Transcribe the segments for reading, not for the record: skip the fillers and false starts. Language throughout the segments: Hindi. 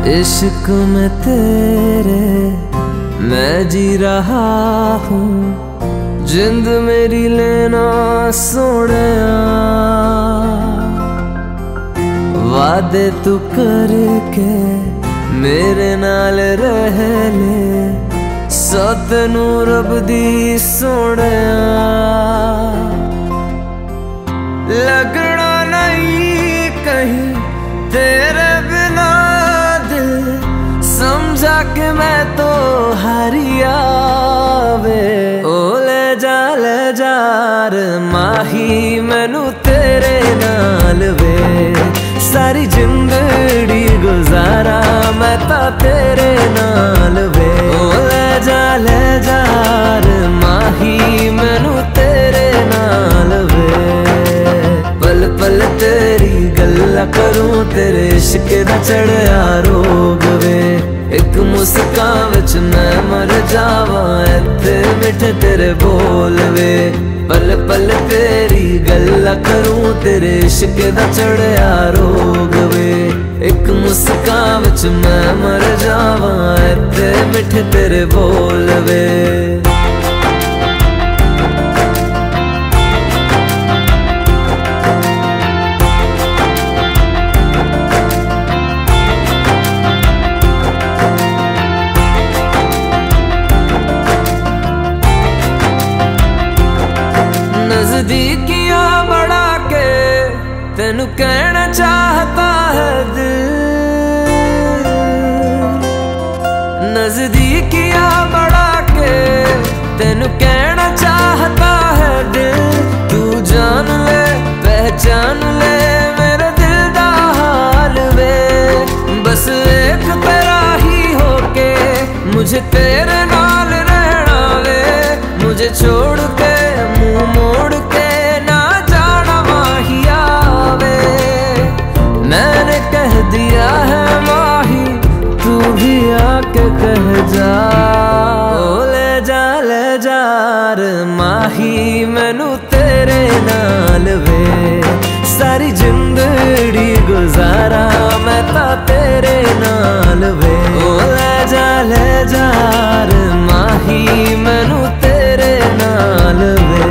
इश्क में तेरे मैं जी रहा हूँ, जिंद मेरी लेना सोनिया। वादे तू करके मेरे नाल रह ले, सौ तेनू रब दी सोनिया। लगना नहीं कहीं तेरे बिना दिल, समझा के मैं तो हारिया वे। ओ ले जा रे माही मैनू तेरे नाल वे, सारी जिंदड़ी गुजारा मैं ता तेरे नाल वे। ओ ले जा रे माही मैनू तेरे नाल वे। पल पल तेरी गल्ला करूं, तेरे इश्क दा चढ़िया रोग वे। एक मुस्कान विच मैं मर जावा, इत्थे मिठे तेरे बोल वे। पल पल तेरी गल्ला करूं, तेरे इश्क दा चढ़िया रोग वे। एक मुस्कान विच मैं मर जावा, इत्थे मिठे तेरे बोल वे। नजदीकियां बढ़ा के तेनू कहना चाहता है दिल। नजदीकियां बढ़ा के तेनू कहना चाहता है दिल। तू जान ले पहचान ले मेरे दिल दा हाल वे। बस एक तेरा ही होके मुझे तेरे नाल रहना वे। मुझे छोड़ के मुंह मोड़ के ना जाना माहिया वे। मैंने कह दिया है माही, तू भी आके कह जा। ओ ले जा रे माही मैनू तेरे नाल वे। सारी जिंदड़ी गुजारा मैं ता तेरे नाल वे। ओ ले जा रे माही मैनू तेरे नाल वे।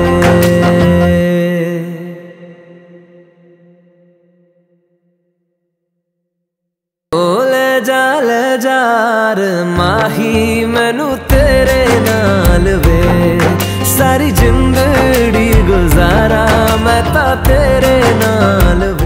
ओ ले जा रे माही मैनू तेरे नाल वे। सारी जिंदड़ी गुजारा मैं ता तेरे नाल वे।